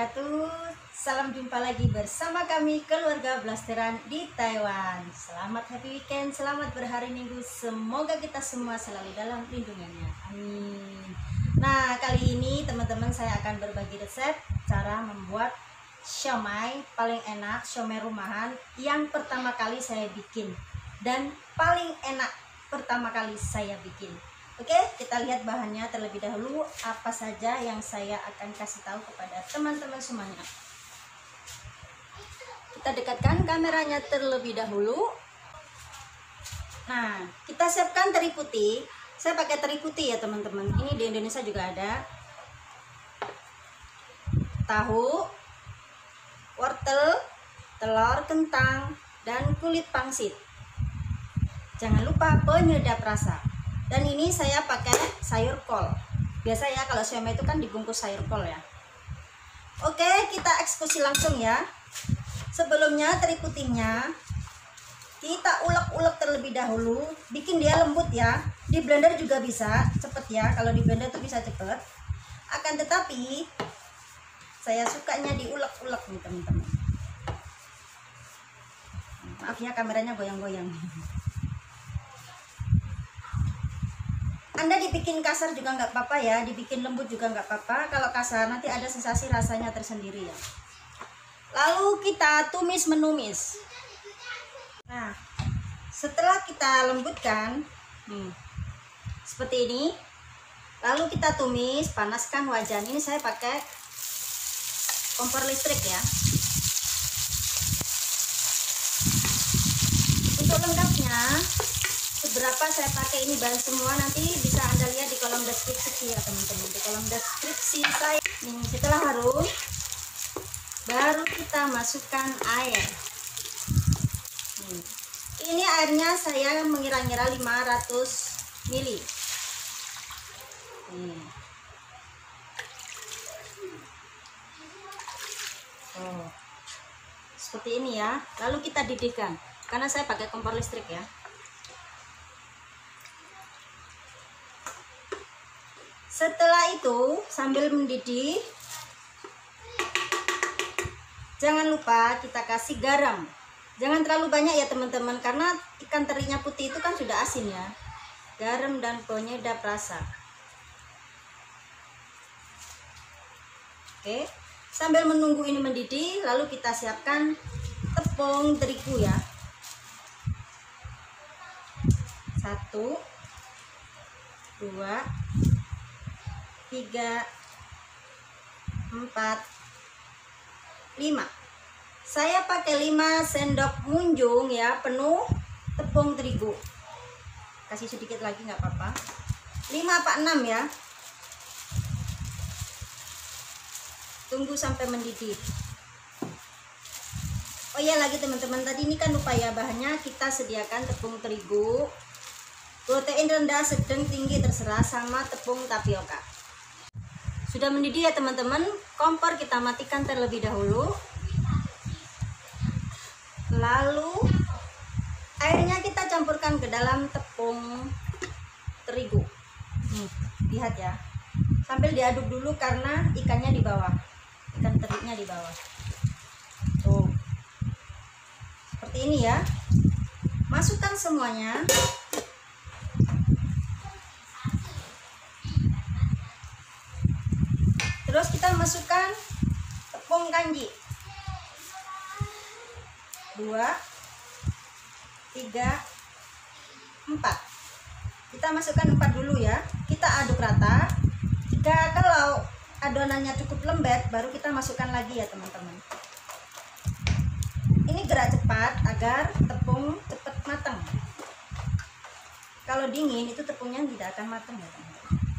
wabarakatuh. Salam jumpa lagi bersama kami keluarga Blasteran di Taiwan. Selamat happy weekend, selamat berhari Minggu. Semoga kita semua selalu dalam lindungannya. Amin. Nah, kali ini teman-teman saya akan berbagi resep cara membuat siomay paling enak, siomay rumahan yang pertama kali saya bikin dan paling enak pertama kali saya bikin. Oke, kita lihat bahannya terlebih dahulu apa saja yang saya akan kasih tahu kepada teman-teman semuanya. Kita dekatkan kameranya terlebih dahulu. Nah, kita siapkan teri putih. Saya pakai teri putih ya teman-teman. Ini di Indonesia juga ada. Tahu, wortel, telur, kentang, dan kulit pangsit. Jangan lupa penyedap rasa. Dan ini saya pakai sayur kol. Biasa ya kalau siomay itu kan dibungkus sayur kol ya. Oke, kita eksekusi langsung ya. Sebelumnya teri putihnya kita ulek-ulek terlebih dahulu, bikin dia lembut ya. Di blender juga bisa, cepet ya. Kalau di blender tuh bisa cepet. Akan tetapi saya sukanya diulek-ulek nih teman-teman. Maaf ya kameranya goyang-goyang. Anda dibikin kasar juga nggak apa-apa ya, dibikin lembut juga nggak apa-apa. Kalau kasar nanti ada sensasi rasanya tersendiri ya. Lalu kita tumis menumis. Nah, setelah kita lembutkan, seperti ini. Lalu kita tumis, panaskan wajan. Ini saya pakai kompor listrik ya. Untuk lengkapnya, berapa saya pakai ini bahan semua nanti bisa Anda lihat di kolom deskripsi ya teman-teman, di kolom deskripsi saya. Setelah harum baru kita masukkan air. Ini airnya saya mengira-ngira 500 ml. Seperti ini ya. Lalu kita didihkan karena saya pakai kompor listrik ya. Setelah itu sambil mendidih, jangan lupa kita kasih garam. Jangan terlalu banyak ya teman-teman, karena ikan terinya putih itu kan sudah asin ya. Garam dan penyedap rasa. Oke, sambil menunggu ini mendidih, lalu kita siapkan tepung terigu ya. 1, 2, 3, 4, 5. Saya pakai 5 sendok munjung ya, penuh tepung terigu. Kasih sedikit lagi nggak apa-apa. 5 apa 6 ya. Tunggu sampai mendidih. Oh iya lagi teman-teman, tadi ini kan lupa ya, bahannya kita sediakan tepung terigu, protein rendah, sedang, tinggi terserah, sama tepung tapioka. Sudah mendidih ya teman-teman, kompor kita matikan terlebih dahulu. Lalu airnya kita campurkan ke dalam tepung terigu. Lihat ya, sambil diaduk dulu karena ikannya di bawah, ikan terinya di bawah. Tuh, seperti ini ya. Masukkan semuanya. Terus kita masukkan tepung kanji. 2, 3, 4. Kita masukkan 4 dulu ya. Kita aduk rata. Kalau adonannya cukup lembek, baru kita masukkan lagi ya teman-teman. Ini gerak cepat agar tepung cepat matang. Kalau dingin itu tepungnya tidak akan matang ya teman-teman.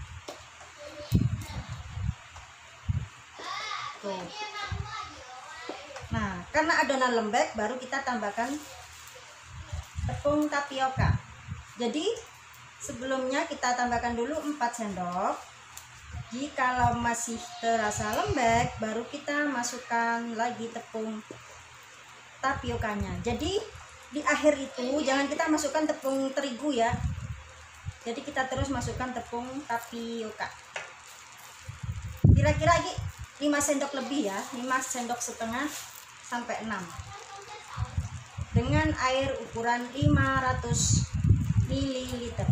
Tuh. Nah, karena adonan lembek, baru kita tambahkan tepung tapioka. Jadi sebelumnya kita tambahkan dulu 4 sendok. Jikalau masih terasa lembek, baru kita masukkan lagi tepung tapiokanya. Jadi di akhir itu jangan kita masukkan tepung terigu ya. Jadi kita terus masukkan tepung tapioka. Kira-kira 5 sendok lebih ya, 5 sendok setengah sampai 6 dengan air ukuran 500 ml.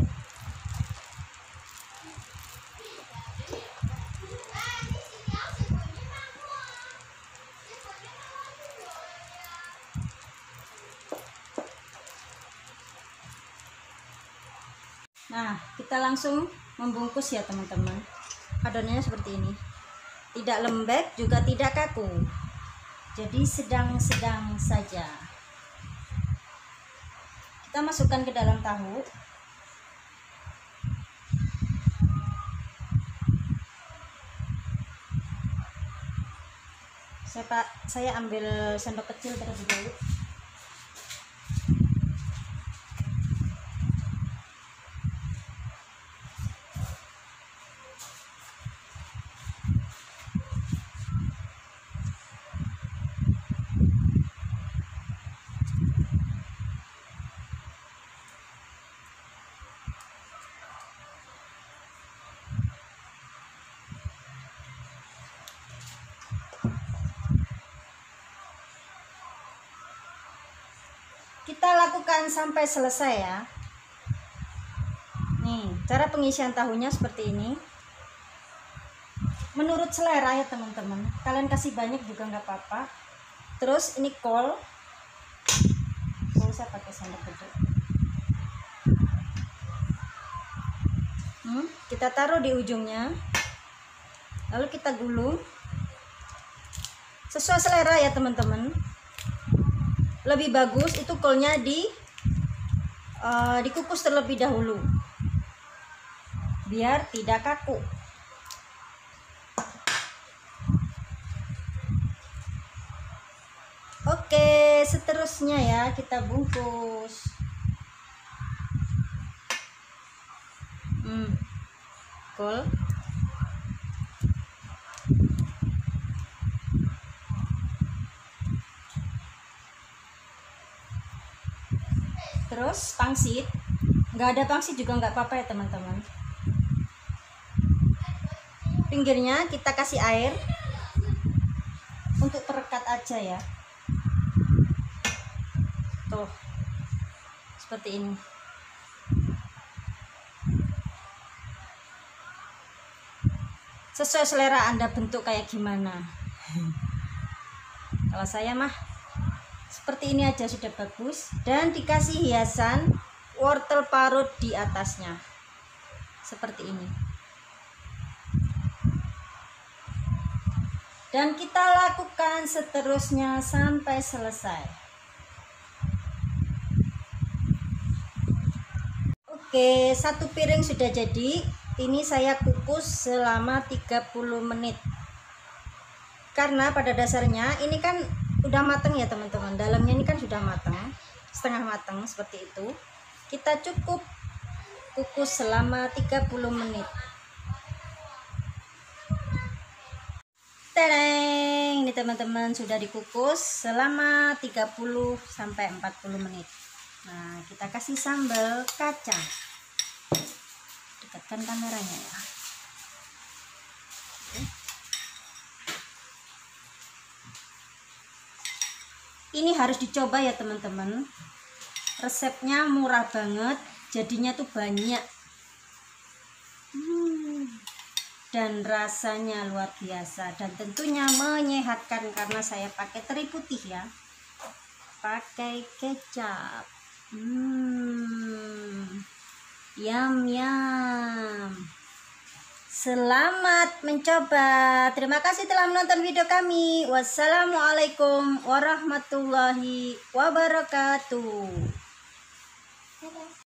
Nah, kita langsung membungkus ya teman-teman. Adonannya seperti ini. Tidak lembek juga tidak kaku. Jadi sedang-sedang saja. Kita masukkan ke dalam tahu. Saya ambil sendok kecil terlebih dahulu. Kita lakukan sampai selesai ya. Nih, cara pengisian tahunya seperti ini. Menurut selera ya teman-teman. Kalian kasih banyak juga nggak apa-apa. Terus ini kol. Saya pakai sendok gede. Kita taruh di ujungnya. Lalu kita gulung. Sesuai selera ya teman-teman. Lebih bagus itu kolnya dikukus terlebih dahulu biar tidak kaku. Oke, seterusnya ya kita bungkus. Kol. Terus pangsit, nggak ada pangsit juga nggak apa-apa ya teman-teman. Pinggirnya kita kasih air untuk perekat aja ya. Tuh, seperti ini. Sesuai selera Anda bentuk kayak gimana. Kalau saya mah seperti ini aja sudah bagus, dan dikasih hiasan wortel parut di atasnya seperti ini. Dan kita lakukan seterusnya sampai selesai. Oke, 1 piring sudah jadi. Ini saya kukus selama 30 menit. Karena pada dasarnya ini kan udah matang ya teman-teman. Dalamnya ini kan sudah matang, setengah matang seperti itu. Kita cukup kukus selama 30 menit. Tereng, ini teman-teman sudah dikukus selama 30 sampai 40 menit. Nah, kita kasih sambal kacang. Dekatkan kameranya ya. Ini harus dicoba ya teman-teman. Resepnya murah banget, jadinya tuh banyak. Dan rasanya luar biasa, dan tentunya menyehatkan karena saya pakai teri putih ya. Pakai kecap. Yum yum. Selamat mencoba. Terima kasih telah menonton video kami. Wassalamualaikum warahmatullahi wabarakatuh.